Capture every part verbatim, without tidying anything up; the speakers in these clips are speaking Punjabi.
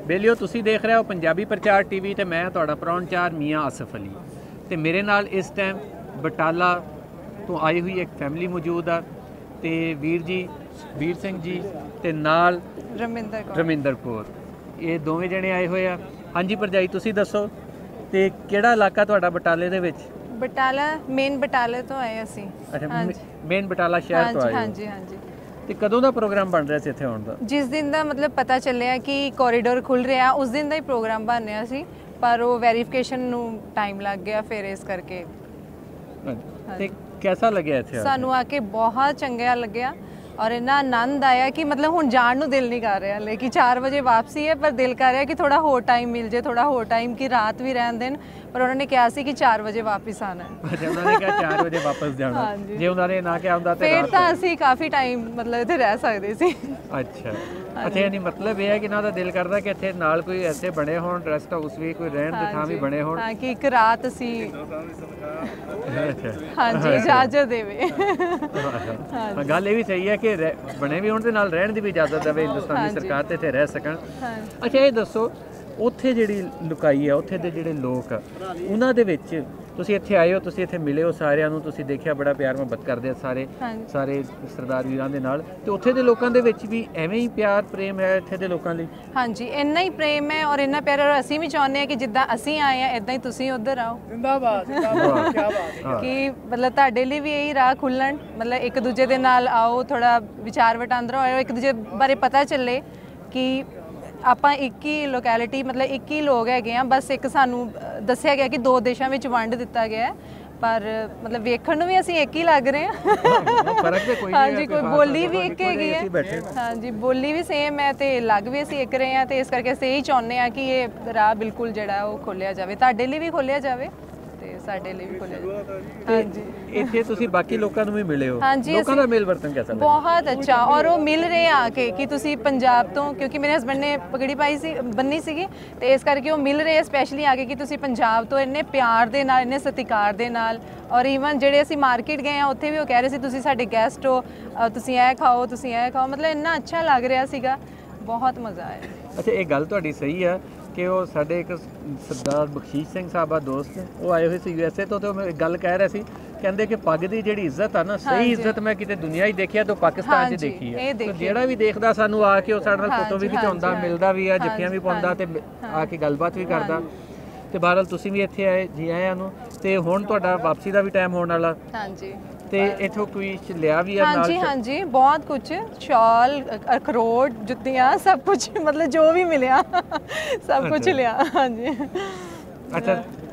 बेलियो तुसी देख रहे हो पंजाबी प्रचार टीवी ते मैं तुहाडा प्राहुणचार मियाँ आसिफ अली ते मेरे नाल इस टाइम बटाला तो आई हुई एक फैमिली मौजूद आ ते वीर जी वीर सिंह जी ते नाल रमिंदर कौर रमिंदर कौर ये दोवें जने आए हुए आ। हाँ जी भरजाई तुसी दसो ते किहड़ा इलाका तुहाडा बटाले दे विच? बटाला मेन बटाले तो आए असी। अच्छा मेन बटाला शहर तो आए? हाँ जी हाँ जी। ਤੇ ਕਦੋਂ ਦਾ ਪ੍ਰੋਗਰਾਮ ਬਣ ਰਿਹਾ ਸੀ ਇੱਥੇ ਆਉਣ ਦਾ? ਜਿਸ ਦਿਨ ਦਾ ਮਤਲਬ ਪਤਾ ਚੱਲਿਆ ਕਿ ਕੋਰੀਡੋਰ ਖੁੱਲ ਰਿਹਾ ਉਸ ਦਿਨ ਦਾ ਹੀ ਪ੍ਰੋਗਰਾਮ ਬਣ ਰਿਹਾ ਸੀ, ਪਰ ਉਹ ਵੈਰੀਫਿਕੇਸ਼ਨ ਨੂੰ ਟਾਈਮ ਲੱਗ ਗਿਆ, ਫਿਰ ਇਸ ਕਰਕੇ। ਤੇ ਕਿਹਦਾ ਲੱਗਿਆ ਇੱਥੇ? ਸਾਨੂੰ ਆ ਕੇ ਬਹੁਤ ਚੰਗਾ ਲੱਗਿਆ और इन्ना आनंद आया कि मतलब हुण जाण नूं दिल नहीं कर रहा, लेकिन चार बजे वापसी है पर दिल कर रहा है कि थोड़ा होर टाइम मिल जाए, थोड़ा होर टाइम की रात भी रहन देन, पर उन्होंने कहा सी कि चार बजे वापस आना है। अच्छा उन्होंने कहा चार बजे वापस जाना। हाँ जी। जे उन्होंने ना कहा हुंदा ते फिर तां असीं काफ़ी टाइम मतलब इत्थे रह सकदे सी। अच्छा अच्छा यानी मतलब ये है कि ना दा दिल करदा कि इत्थे नाल कोई ऐसे बने होण रेस्ट हाउस भी कोई रहण दे थां भी बने होण। हाँ कि एक रात असीं हाँ जी इजाजत देवे। हाँ गल ये भी सही है कि बने भी होण ते नाल रहण दी भी इजाजत देवे हिंदुस्तानी सरकार ते इत्थे रह सकण। अच्छा ये दसो ਉੱਥੇ ਜਿਹੜੀ ਲੁਕਾਈ ਆ ਉੱਥੇ ਦੇ ਜਿਹੜੇ ਲੋਕ ਆ ਉਹਨਾਂ ਦੇ ਵਿੱਚ ਤੁਸੀਂ ਇੱਥੇ ਆਏ ਹੋ, ਤੁਸੀਂ ਇੱਥੇ ਮਿਲੇ ਹੋ ਸਾਰਿਆਂ ਨੂੰ, ਤੁਸੀਂ ਦੇਖਿਆ ਬੜਾ ਪਿਆਰ ਮੁਹੱਬਤ ਕਰਦੇ ਆ ਸਾਰੇ ਸਾਰੇ ਸਰਦਾਰ ਵੀਰਾਂ ਦੇ ਨਾਲ, ਤੇ ਉੱਥੇ ਦੇ ਲੋਕਾਂ ਦੇ ਵਿੱਚ ਵੀ ਐਵੇਂ ਹੀ ਪਿਆਰ ਪ੍ਰੇਮ ਹੈ ਇੱਥੇ ਦੇ ਲੋਕਾਂ ਲਈ? ਹਾਂਜੀ ਇੰਨਾ ਹੀ ਪ੍ਰੇਮ ਹੈ ਔਰ ਇੰਨਾ ਪਿਆਰ, ਔਰ ਅਸੀਂ ਵੀ ਚਾਹੁੰਦੇ ਹਾਂ ਕਿ ਜਿੱਦਾਂ ਅਸੀਂ ਆਏ ਆ ਇਦਾਂ ਹੀ ਤੁਸੀਂ ਉੱਧਰ ਆਓ। ਜ਼ਿੰਦਾਬਾਦ ਜ਼ਿੰਦਾਬਾਦ ਕੀ ਬਾਤ ਕਿ ਮਤਲਬ ਤੁਹਾਡੇ ਲਈ ਵੀ ਇਹੀ ਰਾਹ ਖੁੱਲਣ, ਮਤਲਬ ਇੱਕ ਦੂਜੇ ਦੇ ਨਾਲ ਆਓ, ਥੋੜਾ ਵਿਚਾਰ ਵਟਾਂਦਰਾ ਹੋਏ, ਇੱਕ ਦੂਜੇ ਬਾਰੇ ਪਤਾ ਚੱਲੇ ਕਿ ਆਪਾਂ ਇੱਕ ਹੀ ਲੋਕੈਲਿਟੀ ਮਤਲਬ ਇੱਕ ਹੀ ਲੋਕ ਹੈਗੇ ਆ, ਬਸ ਇੱਕ ਸਾਨੂੰ ਦੱਸਿਆ ਗਿਆ ਕਿ ਦੋ ਦੇਸ਼ਾਂ ਵਿੱਚ ਵੰਡ ਦਿੱਤਾ ਗਿਆ, ਪਰ ਮਤਲਬ ਵੇਖਣ ਨੂੰ ਵੀ ਅਸੀਂ ਇੱਕ ਹੀ ਲੱਗ ਰਹੇ ਹਾਂ। ਫਰਕ ਤੇ ਕੋਈ ਨਹੀਂ। ਹਾਂਜੀ ਕੋਈ ਬੋਲੀ ਵੀ ਇੱਕ ਹੈਗੀ ਹੈ। ਹਾਂਜੀ ਬੋਲੀ ਵੀ ਸੇਮ ਹੈ ਤੇ ਲੱਗ ਵੀ ਅਸੀਂ ਇੱਕ ਰਹੇ ਹਾਂ, ਤੇ ਇਸ ਕਰਕੇ ਅਸੀਂ ਇਹੀ ਚਾਹੁੰਦੇ ਹਾਂ ਕਿ ਇਹ ਰਾਹ ਬਿਲਕੁਲ ਜਿਹੜਾ ਉਹ ਖੋਲ੍ਹਿਆ ਜਾਵੇ, ਤੁਹਾਡੇ ਲਈ ਵੀ ਖੋਲ੍ਹਿਆ ਜਾਵੇ ਤੇ ਸਾਡੇ ਲਈ ਵੀ ਖੋਲ੍ਹਿਆ ਜਾਵੇ। ਹਾਂਜੀ ਇੱਥੇ ਤੁਸੀਂ ਬਾਕੀ ਲੋਕਾਂ ਨੂੰ ਵੀ ਮਿਲੇ ਹੋ? ਹਾਂਜੀ ਲੋਕਾਂ ਦਾ ਮੇਲ ਵਰਤਨ ਕਿਹਦਾ ਲੱਗਾ? ਬਹੁਤ ਅੱਛਾ, ਔਰ ਉਹ ਮਿਲ ਰਹੇ ਆ ਕੇ ਕਿ ਤੁਸੀਂ ਪੰਜਾਬ ਤੋਂ, ਕਿਉਂਕਿ ਮੇਰੇ ਹਸਬੈਂਡ ਨੇ ਪਗੜੀ ਪਾਈ ਸੀ ਬੰਨੀ ਸੀਗੀ, ਤੇ ਇਸ ਕਰਕੇ ਉਹ ਮਿਲ ਰਹੇ ਸਪੈਸ਼ਲੀ ਆ ਕੇ ਕਿ ਤੁਸੀਂ ਪੰਜਾਬ ਤੋਂ, ਇੰਨੇ ਪਿਆਰ ਦੇ ਨਾਲ ਇੰਨੇ ਸਤਿਕਾਰ ਦੇ ਨਾਲ। ਔਰ ਈਵਨ ਜਿਹੜੇ ਅਸੀਂ ਮਾਰਕੀਟ ਗਏ ਆ ਉੱਥੇ ਵੀ ਉਹ ਕਹਿ ਰਹੇ ਸੀ ਤੁਸੀਂ ਸਾਡੇ ਗੈਸਟ ਹੋ, ਤੁਸੀਂ ਇਹ ਖਾਓ ਤੁਸੀਂ ਇਹ ਖਾਓ, ਮਤਲਬ ਇੰਨਾ ਅੱਛਾ ਲੱਗ ਰਿਹਾ ਸੀਗਾ, ਬਹੁਤ ਮਜ਼ਾ ਆਇਆ। ਅੱਛਾ ਇਹ ਗੱਲ ਤੁਹਾਡੀ ਸਹੀ ਆ ਕਿ ਉਹ ਸਾਡੇ ਇੱਕ ਸਰਦਾਰ ਬਖਸ਼ੀਸ਼ ਸਿੰਘ ਸਾਹਿਬਾ ਦੋਸਤ ਉਹ ਆਏ ਹੋਏ ਸੀ ਯੂ ਐਸ ਏ ਤੋਂ, ਤੇ ਉਹ ਗੱਲ ਕਹਿ ਰਹੇ ਸੀ, ਕਹਿੰਦੇ ਕਿ ਪੱਗ ਦੀ ਜਿਹੜੀ ਇੱਜ਼ਤ ਆ ਨਾ, ਸਹੀ ਇੱਜ਼ਤ ਮੈਂ ਕਿਤੇ ਦੁਨੀਆ ਹੀ ਦੇਖਿਆ ਤੇ ਪਾਕਿਸਤਾਨ 'ਚ ਦੇਖੀ ਹੈ। ਜਿਹੜਾ ਵੀ ਦੇਖਦਾ ਸਾਨੂੰ ਆ ਕੇ ਉਹ ਸਾਡੇ ਨਾਲ ਫੋਟੋ ਵੀ ਖਿਚਾਉਂਦਾ, ਮਿਲਦਾ ਵੀ ਆ, ਜੱਫੀਆਂ ਵੀ ਪਾਉਂਦਾ ਤੇ ਆ ਕੇ ਗੱਲਬਾਤ ਵੀ ਕਰਦਾ। ਤੇ ਬਹਰਹਾਲ ਤੁਸੀਂ ਵੀ ਇੱਥੇ ਆਏ, ਜੀ ਆਇਆਂ ਨੂੰ। ਤੇ ਹੁਣ ਤੁਹਾਡਾ ਵਾਪਸੀ ਦਾ ਵੀ ਟਾਈਮ ਹੋਣ ਵਾਲਾ। ਹਾਂਜੀ ਤੇ ਇੱਥੋਂ ਕੋਈ ਲਿਆ ਵੀ ਆ ਨਾਲ? ਹਾਂਜੀ ਹਾਂਜੀ ਬਹੁਤ ਕੁਝ, ਸ਼ਾਲ, ਅਖਰੋਟ, ਜੁੱਤੀਆਂ, ਸਭ ਕੁਝ, ਮਤਲਬ ਜੋ ਵੀ ਮਿਲਿਆ ਸਭ ਕੁਝ ਲਿਆ। ਹਾਂਜੀ ਅੱਛਾ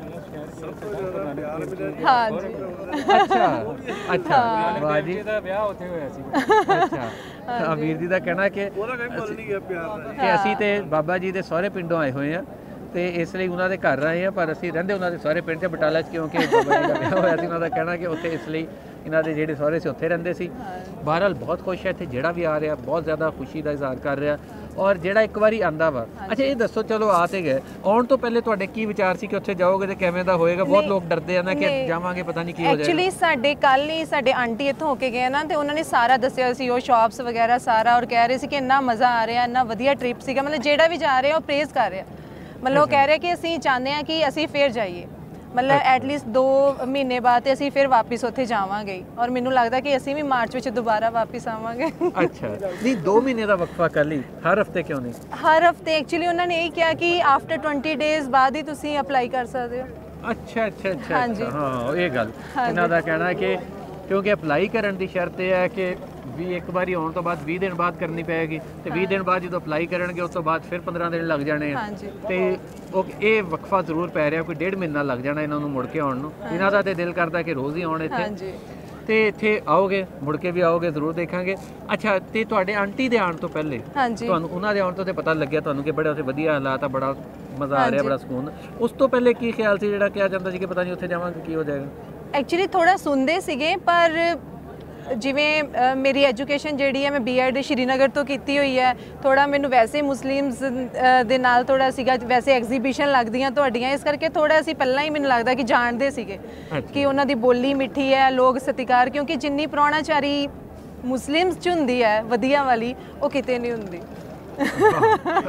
ਹਾਂਜੀ ਅੱਛਾ ਅੱਛਾ ਵਾਹ ਜੀ ਦਾ ਵਿਆਹ ਉੱਥੇ ਹੋਇਆ ਸੀ। ਅੱਛਾ ਵੀਰ ਜੀ ਦਾ ਕਹਿਣਾ ਕਿ ਕਿ ਅਸੀਂ ਤੇ ਬਾਬਾ ਜੀ ਦੇ ਸਹੁਰੇ ਪਿੰਡੋਂ ਆਏ ਹੋਏ ਆ, ਤੇ ਇਸ ਲਈ ਉਹਨਾਂ ਦੇ ਘਰ ਆਏ ਆ, ਪਰ ਅਸੀਂ ਰਹਿੰਦੇ ਉਹਨਾਂ ਦੇ ਸਹੁਰੇ ਪਿੰਡ 'ਚ ਬਟਾਲਾ 'ਚ, ਕਿਉਂਕਿ ਬਾਬਾ ਜੀ ਦਾ ਵਿਆਹ ਹੋਇਆ ਸੀ। ਉਹਨਾਂ ਦਾ ਕਹਿਣਾ ਕਿ ਉੱਥੇ ਇਸ ਲਈ ਇਹਨਾਂ ਦੇ ਜਿਹੜੇ ਸਹੁਰੇ ਸੀ ਉੱਥੇ ਰਹਿੰਦੇ ਸੀ। ਬਹਰਹਾਲ ਬਹੁਤ ਖੁਸ਼ ਹੈ ਇੱਥੇ, ਜਿਹੜਾ ਵੀ ਆ ਰਿਹਾ ਬਹੁਤ ਜ਼ਿਆਦਾ ਖੁਸ਼ੀ ਦਾ ਇਜ਼ਹਾਰ ਕਰ ਰਿਹਾ, ਔਰ ਜਿਹੜਾ ਇੱਕ ਵਾਰੀ ਆਂਦਾ ਵਾ। ਅੱਛਾ ਇਹ ਦੱਸੋ, ਚਲੋ ਆ ਤੇ ਗਏ, ਆਉਣ ਤੋਂ ਪਹਿਲੇ ਤੁਹਾਡੇ ਕੀ ਵਿਚਾਰ ਸੀ ਕਿ ਉੱਥੇ ਜਾਓਗੇ ਤੇ ਕਿਵੇਂ ਦਾ ਹੋਏਗਾ? ਬਹੁਤ ਲੋਕ ਡਰਦੇ ਆ ਨਾ ਕਿ ਜਾਵਾਂਗੇ ਪਤਾ ਨਹੀਂ ਕੀ ਹੋ ਜਾਏਗਾ। ਐਕਚੁਅਲੀ ਸਾਡੇ ਕੱਲ ਹੀ ਸਾਡੇ ਆਂਟੀ ਇੱਥੋਂ ਹੋ ਕੇ ਗਏ ਨਾ, ਤੇ ਉਹਨਾਂ ਨੇ ਸਾਰਾ ਦੱਸਿਆ ਸੀ, ਉਹ ਸ਼ਾਪਸ ਵਗੈਰਾ ਸਾਰਾ, ਔਰ ਕਹਿ ਰਹੇ ਸੀ ਕਿ ਇੰਨਾ ਮਜ਼ਾ ਆ ਰਿਹਾ, ਇੰਨਾ ਵਧੀਆ ਟ੍ਰਿਪ ਸੀਗਾ, ਮਤਲਬ ਜਿਹੜਾ ਵੀ ਜਾ ਰਿਹਾ ਉਹ ਪ੍ਰੇਜ਼ ਕਰ ਰਿਹਾ, ਮਤਲਬ ਉਹ ਕਹਿ ਰਿਹਾ ਕਿ ਅਸੀਂ ਚਾਹੁੰਦੇ ਹਾਂ ਕਿ ਅਸੀਂ ਫਿਰ ਜਾਈਏ, ਮਤਲਬ ਐਟਲੀਸਟ ਦੋ ਮਹੀਨੇ ਬਾਅਦ ਤੇ ਅਸੀਂ ਫਿਰ ਵਾਪਸ ਉੱਥੇ ਜਾਵਾਂਗੇ, ਔਰ ਮੈਨੂੰ ਲੱਗਦਾ ਕਿ ਅਸੀਂ ਵੀ ਮਾਰਚ ਵਿੱਚ ਦੁਬਾਰਾ ਵਾਪਸ ਆਵਾਂਗੇ। ਅੱਛਾ ਨਹੀਂ ਦੋ ਮਹੀਨੇ ਦਾ ਵਕਫਾ ਕਰ ਲਈ, ਹਰ ਹਫਤੇ ਕਿਉਂ ਨਹੀਂ? ਹਰ ਹਫਤੇ ਐਕਚੁਅਲੀ ਉਹਨਾਂ ਨੇ ਇਹ ਕਿਹਾ ਕਿ ਆਫਟਰ ਟਵੰਟੀ ਡੇਜ਼ ਬਾਅਦ ਹੀ ਤੁਸੀਂ ਅਪਲਾਈ ਕਰ ਸਕਦੇ ਹੋ। ਅੱਛਾ ਅੱਛਾ ਅੱਛਾ ਹਾਂ ਇਹ ਗੱਲ ਇਹਨਾਂ ਦਾ ਕਹਿਣਾ ਹੈ ਕਿ ਕਿਉਂਕਿ ਅਪਲਾਈ ਕਰਨ ਦੀ ਸ਼ਰਤ ਇਹ ਹੈ ਕਿ ਵੀ ਇੱਕ ਵਾਰੀ ਆਉਣ ਤੋਂ ਬਾਅਦ ਵੀਹ ਦਿਨ ਬਾਅਦ ਕਰਨੀ ਪਏਗੀ, ਤੇ ਵੀਹ ਦਿਨ ਬਾਅਦ ਜਦੋਂ ਅਪਲਾਈ ਕਰਨਗੇ ਉਸ ਤੋਂ ਬਾਅਦ ਫਿਰ ਪੰਦਰਾਂ ਦਿਨ ਲੱਗ ਜਾਣੇ ਆ, ਤੇ ਉਹ ਇਹ ਵਕਫਾ ਜ਼ਰੂਰ ਪੈ ਰਿਹਾ, ਕੋਈ ਡੇਢ ਮਹੀਨਾ ਲੱਗ ਜਾਣਾ ਇਹਨਾਂ ਨੂੰ ਮੁੜ ਕੇ ਆਉਣ ਨੂੰ। ਇਹਨਾਂ ਦਾ ਤੇ ਦਿਲ ਕਰਦਾ ਕਿ ਰੋਜ਼ ਹੀ ਆਉਣ ਇੱਥੇ, ਤੇ ਇੱਥੇ ਆਓਗੇ ਮੁੜ ਕੇ ਵੀ ਆਓਗੇ, ਜ਼ਰੂਰ ਦੇਖਾਂਗੇ। ਅੱਛਾ ਤੇ ਤੁਹਾਡੇ ਆਂਟੀ ਦੇ ਆਉਣ ਤੋਂ ਪਹਿਲੇ ਤੁਹਾਨੂੰ ਉਹਨਾਂ ਦੇ ਆਉਣ ਤੋਂ ਤੇ ਪਤਾ ਲੱਗਿਆ ਤੁਹਾਨੂੰ ਕਿ ਬੜੇ ਉੱਥੇ ਵਧੀਆ ਹਾਲਾਤ ਆ, ਬੜਾ ਮਜ਼ਾ ਆ ਰਿਹਾ, ਬੜਾ ਸਕੂਨ, ਉਸ ਤੋਂ ਪਹਿਲੇ ਕੀ ਖਿਆਲ ਸੀ ਜਿਹੜਾ ਕਿਹਾ ਜਾਂਦਾ ਸੀ ਕਿ ਪਤਾ ਨਹੀਂ ਉੱਥੇ ਜਾਵਾਂਗੇ ਕੀ ਹੋ ਜਾਏਗਾ? ਐਕਚੁਅਲੀ ਥੋੜਾ ਸੁਣਦੇ ਸੀਗੇ, ਪਰ ਜਿਵੇਂ ਮੇਰੀ ਐਜੂਕੇਸ਼ਨ ਜਿਹੜੀ ਹੈ ਮੈਂ ਬੀ ਐਡ ਸ਼੍ਰੀਨਗਰ ਤੋਂ ਕੀਤੀ ਹੋਈ ਹੈ, ਥੋੜਾ ਮੈਨੂੰ ਵੈਸੇ ਮੁਸਲਿਮਸ ਦੇ ਨਾਲ ਥੋੜਾ ਸੀਗਾ, ਵੈਸੇ ਐਗਜ਼ੀਬਿਸ਼ਨ ਲੱਗਦੀਆਂ ਤੁਹਾਡੀਆਂ, ਇਸ ਕਰਕੇ ਥੋੜਾ ਅਸੀਂ ਪਹਿਲਾਂ ਹੀ ਮੈਨੂੰ ਲੱਗਦਾ ਕਿ ਜਾਣਦੇ ਸੀਗੇ ਕਿ ਉਹਨਾਂ ਦੀ ਬੋਲੀ ਮਿੱਠੀ ਹੈ, ਲੋਕ ਸਤਿਕਾਰ, ਕਿਉਂਕਿ ਜਿੰਨੀ ਪ੍ਰਾਹੁਣਾਚਾਰੀ ਮੁਸਲਿਮਸ 'ਚ ਹੁੰਦੀ ਹੈ ਵਧੀਆ ਵਾਲੀ, ਉਹ ਕਿਤੇ ਨਹੀਂ ਹੁੰਦੀ।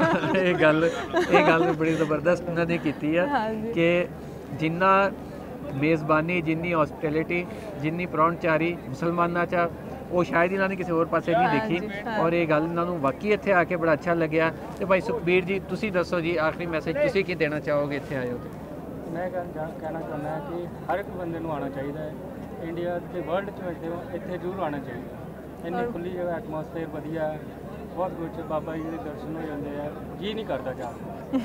ਇਹ ਗੱਲ ਇਹ ਗੱਲ ਬੜੀ ਜ਼ਬਰਦਸਤ ਉਹਨਾਂ ਨੇ ਕੀਤੀ ਆ ਕਿ ਜਿੰਨਾ ਮੇਜ਼ਬਾਨੀ, ਜਿੰਨੀ ਹੌਸਪਿਟੈਲਿਟੀ, ਜਿੰਨੀ ਪ੍ਰਾਹੁਣਚਾਰੀ ਮੁਸਲਮਾਨਾਂ 'ਚ ਉਹ ਸ਼ਾਇਦ ਇਹਨਾਂ ਨੇ ਕਿਸੇ ਹੋਰ ਪਾਸੇ ਨਹੀਂ ਦੇਖੀ। ਔਰ ਇਹ ਗੱਲ ਇਹਨਾਂ ਨੂੰ ਵਾਕਈ ਇੱਥੇ ਆ ਕੇ ਬੜਾ ਅੱਛਾ ਲੱਗਿਆ। ਤੇ ਭਾਈ ਸੁਖਬੀਰ ਜੀ, ਤੁਸੀਂ ਦੱਸੋ ਜੀ, ਆਖਰੀ ਮੈਸੇਜ ਤੁਸੀਂ ਕੀ ਦੇਣਾ ਚਾਹੋਗੇ ਇੱਥੇ ਆਏ ਹੋ? ਮੈਂ ਕਹਿਣਾ ਚਾਹੁੰਦਾ ਹਾਂ ਕਿ ਹਰ ਇੱਕ ਬੰਦੇ ਨੂੰ ਆਉਣਾ ਚਾਹੀਦਾ ਹੈ। ਇੰਡੀਆ ਤੇ ਵਰਲਡ 'ਚ ਵਜਦੇ ਹੋ, ਇੱਥੇ ਜ਼ਰੂਰ ਆਉਣਾ ਚਾਹੀਦਾ। ਇੰਨੀ ਖੁੱਲੀ ਜਗ੍ਹਾ, ਐਟਮੋਸਫੇਅਰ ਵਧੀਆ, ਬਹੁਤ ਕੁਛ, ਬਾਬਾ ਜੀ ਦੇ ਦਰਸ਼ਨ ਹੋ ਜਾਂਦੇ ਆ, ਜੀ ਨਹੀਂ ਕਰਦਾ ਜਾਣ।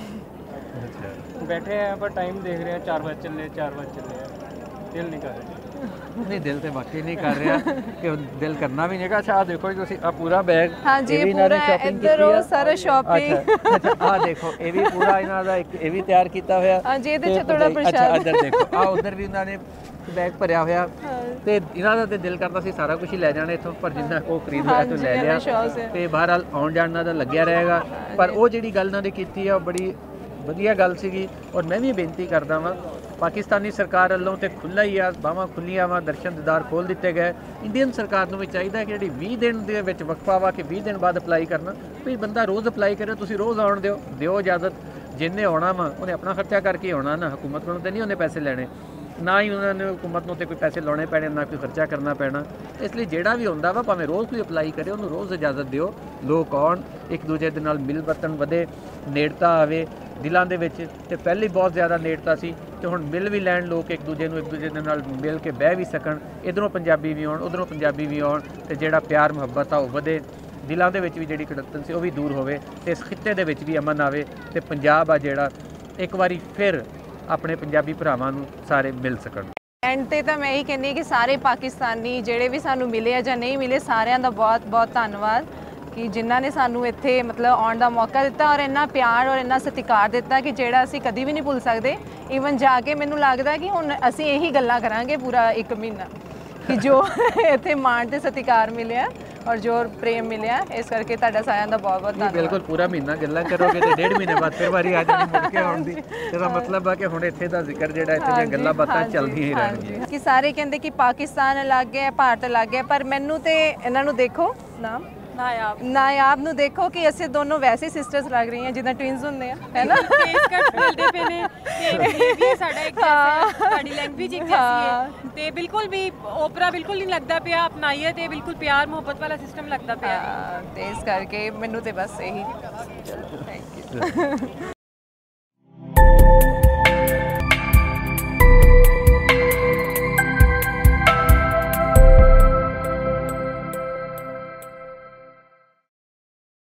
ਬੈਠੇ ਆ ਪਰ ਟਾਈਮ ਦੇਖ ਰਹੇ ਆ, ਚਾਰ ਵਜੇ ਚੱਲੇ ਚਾਰ ਵਜੇ ਚੱਲੇ ਆ, ਦਿਲ ਨਹੀਂ ਕਰ ਰਿਹਾ। ਨਹੀਂ, ਦਿਲ ਤੇ ਵਾਕਈ ਨਹੀਂ ਕਰ ਰਿਹਾ ਕਿ ਦਿਲ ਕਰਨਾ ਵੀ ਨਹੀਂਗਾ। ਅੱਛਾ, ਆ ਦੇਖੋ ਜੀ ਤੁਸੀਂ, ਆ ਪੂਰਾ ਬੈਗ, ਹਾਂਜੀ, ਇਹ ਪੂਰਾ ਇੱਧਰ ਉਹ ਸਾਰਾ ਸ਼ਾਪਿੰਗ। ਅੱਛਾ, ਆ ਦੇਖੋ, ਇਹ ਵੀ ਪੂਰਾ ਇਹਨਾਂ ਦਾ ਇੱਕ ਇਹ ਵੀ ਤਿਆਰ ਕੀਤਾ ਹੋਇਆ। ਹਾਂਜੀ, ਇਹਦੇ 'ਚ ਥੋੜਾ ਪ੍ਰਸ਼ਾਦ। ਅੱਛਾ, ਇੱਧਰ ਦੇਖੋ, ਆ ਉਧਰ ਵੀ ਉਹਨਾਂ ਨੇ ਬੈਗ ਭਰਿਆ ਹੋਇਆ। ਤੇ ਇਹਨਾਂ ਦਾ ਤੇ ਦਿਲ ਕਰਦਾ ਸੀ ਸਾਰਾ ਕੁਝ ਹੀ ਲੈ ਜਾਣਾ ਇੱਥੋਂ, ਪਰ ਜਿੰਨਾ ਕੋ ਖਰੀਦ ਲਿਆ ਤੋਂ ਲੈ ਲਿਆ। ਤੇ ਬਹਰਹਾਲ ਆਉਣ ਜਾਣ ਦਾ ਲੱਗਿਆ ਰਹੇਗਾ। ਪਰ ਉਹ ਜਿਹੜੀ ਗੱਲ ਇਹਨਾਂ ਨੇ ਕੀਤੀ ਆ, ਉਹ ਬੜੀ ਵਧੀਆ ਗੱਲ ਸੀਗੀ। ਔਰ ਮੈਂ ਵੀ ਬੇਨਤੀ ਕਰਦਾ ਵਾਂ, ਪਾਕਿਸਤਾਨੀ ਸਰਕਾਰ ਵੱਲੋਂ ਤੇ ਖੁੱਲ੍ਹਾ ਹੀ ਆ, ਬਾਹਾਂ ਖੁੱਲ੍ਹੀਆਂ ਵਾ, ਦਰਸ਼ਨ ਦੀਦਾਰ ਖੋਲ੍ਹ ਦਿੱਤੇ ਗਏ। ਇੰਡੀਅਨ ਸਰਕਾਰ ਨੂੰ ਵੀ ਚਾਹੀਦਾ ਕਿ ਜਿਹੜੀ ਵੀਹ ਦਿਨ ਦੇ ਵਿੱਚ ਵਕਫਾ ਵਾ, ਕਿ ਵੀਹ ਦਿਨ ਬਾਅਦ ਅਪਲਾਈ ਕਰਨਾ, ਵੀ ਬੰਦਾ ਰੋਜ਼ ਅਪਲਾਈ ਕਰੇ। ਤੁਸੀਂ ਰੋਜ਼ ਆਉਣ ਦਿਓ, ਦਿਓ ਇਜਾਜ਼ਤ। ਜਿੰਨੇ ਆਉਣਾ ਵਾ ਉਹਨੇ ਆਪਣਾ ਖਰਚਾ ਕਰਕੇ ਆਉਣਾ ਨਾ, ਹਕੂਮਤ ਕੋਲੋਂ ਤਾਂ ਨਹੀਂ ਉਹਨੇ ਪੈਸੇ ਲੈਣੇ, ਨਾ ਹੀ ਉਹਨਾਂ ਨੇ ਹਕੂਮਤ ਨੂੰ ਤੇ ਕੋਈ ਪੈਸੇ ਲਾਉਣੇ ਪੈਣੇ, ਨਾ ਕੋਈ ਖਰਚਾ ਕਰਨਾ ਪੈਣਾ। ਇਸ ਲਈ ਜਿਹੜਾ ਵੀ ਹੁੰਦਾ ਵਾ, ਭਾਵੇਂ ਰੋਜ਼ ਕੋਈ ਅਪਲਾਈ ਕਰੇ, ਉਹਨੂੰ ਰੋਜ਼ ਇਜਾਜ਼ਤ ਦਿਓ। ਲੋਕ ਆਉਣ, ਇੱਕ ਦੂਜੇ ਦੇ ਨਾਲ ਮਿਲ ਵਰਤਣ ਵਧੇ, ਨੇੜਤਾ ਆਵੇ ਦਿਲਾਂ ਦੇ ਵਿੱਚ। ਤੇ ਪਹਿਲੇ ਬਹੁਤ ਜ਼ਿਆਦਾ ਨੇੜਤਾ ਸੀ, ਤੇ ਹੁਣ ਮਿਲ ਵੀ ਲੈਣ ਲੋਕ ਇੱਕ ਦੂਜੇ ਨੂੰ, ਇੱਕ ਦੂਜੇ ਦੇ ਨਾਲ ਮਿਲ ਕੇ ਬਹਿ ਵੀ ਸਕਣ। ਇੱਧਰੋਂ ਪੰਜਾਬੀ ਵੀ ਆਉਣ, ਉੱਧਰੋਂ ਪੰਜਾਬੀ ਵੀ ਆਉਣ, ਤੇ ਜਿਹੜਾ ਪਿਆਰ ਮੁਹੱਬਤ ਆ ਉਹ ਵਧੇ। ਦਿਲਾਂ ਦੇ ਵਿੱਚ ਵੀ ਜਿਹੜੀ ਕੜੱਤਨ ਸੀ ਉਹ ਵੀ ਦੂਰ ਹੋਵੇ, ਤੇ ਇਸ ਖਿੱਤੇ ਦੇ ਵਿੱਚ ਵੀ ਅਮਨ ਆਵੇ, ਤੇ ਪੰਜਾਬ ਆ ਜਿਹੜਾ ਇੱਕ ਵਾਰੀ ਫਿਰ ਆਪਣੇ ਪੰਜਾਬੀ ਭਰਾਵਾਂ ਨੂੰ ਸਾਰੇ ਮਿਲ ਸਕਣ। ਐਂਡ ਤੇ ਤਾਂ ਮੈਂ ਇਹੀ ਕਹਿੰਦੀ ਹਾਂ ਕਿ ਸਾਰੇ ਪਾਕਿਸਤਾਨੀ ਜਿਹੜੇ ਵੀ ਸਾਨੂੰ ਮਿਲੇ ਆ ਜਾਂ ਨਹੀਂ ਮਿਲੇ, ਸਾਰਿਆਂ ਦਾ ਬਹੁਤ ਬਹੁਤ ਧੰਨਵਾਦ ਕਿ ਜਿਨ੍ਹਾਂ ਨੇ ਸਾਨੂੰ ਇੱਥੇ ਮਤਲਬ ਆਉਣ ਦਾ ਮੌਕਾ ਦਿੱਤਾ, ਔਰ ਇੰਨਾ ਪਿਆਰ ਔਰ ਇੰਨਾ ਸਤਿਕਾਰ ਦਿੱਤਾ ਕਿ ਜਿਹੜਾ ਅਸੀਂ ਕਦੀ ਵੀ ਨਹੀਂ ਭੁੱਲ ਸਕਦੇ। ਈਵਨ ਜਾ ਕੇ ਮੈਨੂੰ ਲੱਗਦਾ ਕਿ ਹੁਣ ਅਸੀਂ ਇਹੀ ਗੱਲਾਂ ਕਰਾਂਗੇ ਪੂਰਾ ਇੱਕ ਮਹੀਨਾ, ਕਿ ਜੋ ਇੱਥੇ ਮਾਣ ਤੇ ਸਤਿਕਾਰ ਮਿਲਿਆ ਔਰ ਜੋ ਪ੍ਰੇਮ ਮਿਲਿਆ। ਇਸ ਕਰਕੇ ਤੁਹਾਡਾ ਸਾਰਿਆਂ ਦਾ ਬਹੁਤ ਬਹੁਤ ਧੰਨਵਾਦ। ਬਿਲਕੁਲ, ਪੂਰਾ ਮਹੀਨਾ ਗੱਲਾਂ ਕਰੋਗੇ ਤੇ ਡੇਢ ਮਹੀਨੇ ਬਾਅਦ ਫਿਰ ਵਾਰੀ ਆ ਜਾਣੀ ਮੁੜ ਕੇ ਆਉਣ ਦੀ। ਇਹਦਾ ਮਤਲਬ ਆ ਕਿ ਹੁਣ ਇੱਥੇ ਦਾ ਜ਼ਿਕਰ ਜਿਹੜਾ, ਇੱਥੇ ਦੀਆਂ ਗੱਲਾਂ ਬਾਤਾਂ ਚੱਲਦੀਆਂ ਹੀ ਰਹਿਣਗੀਆਂ। ਕਿ ਸਾਰੇ ਕਹਿੰਦੇ ਕਿ ਪਾਕਿਸਤਾਨ ਅਲੱਗ ਹੈ, ਭਾਰਤ ਅਲੱਗ ਹੈ, ਪਰ ਮੈਨੂੰ ਤੇ ਇਹਨਾਂ ਨੂੰ ਦੇਖੋ, ਨਾਮ ਨਾਯਾਬ ਨਾਯਾਬ ਨੂੰ ਦੇਖੋ ਕਿ ਅਸੀਂ ਦੋਨੋਂ ਵੈਸੇ ਸਿਸਟਰਸ ਲੱਗ ਰਹੀਆਂ ਜਿੱਦਾਂ ਟਵਿਨਸ ਹੁੰਦੇ ਆ, ਹੈ ਨਾ? ਫੇਸ ਕੱਟ ਮਿਲਦੇ ਪਏ ਨੇ ਤੇ ਬਿਹੇਵੀਅਰ ਸਾਡਾ ਇੱਕ ਜੈਸਾ, ਸਾਡੀ ਲੈਂਗੁਏਜ ਇੱਕ ਜੈਸੀ ਹੈ, ਤੇ ਬਿਲਕੁਲ ਵੀ ਓਪਰਾ ਬਿਲਕੁਲ ਨਹੀਂ ਲੱਗਦਾ ਪਿਆ, ਅਪਣਾਈਏ ਤੇ ਬਿਲਕੁਲ ਪਿਆਰ ਮੁਹੱਬਤ ਵਾਲਾ ਸਿਸਟਮ ਲੱਗਦਾ ਪਿਆ। ਤੇ ਇਸ ਕਰਕੇ ਮੈਨੂੰ ਤੇ ਬਸ ਇਹੀ। ਚਲੋ, ਥੈਂਕ ਯੂ।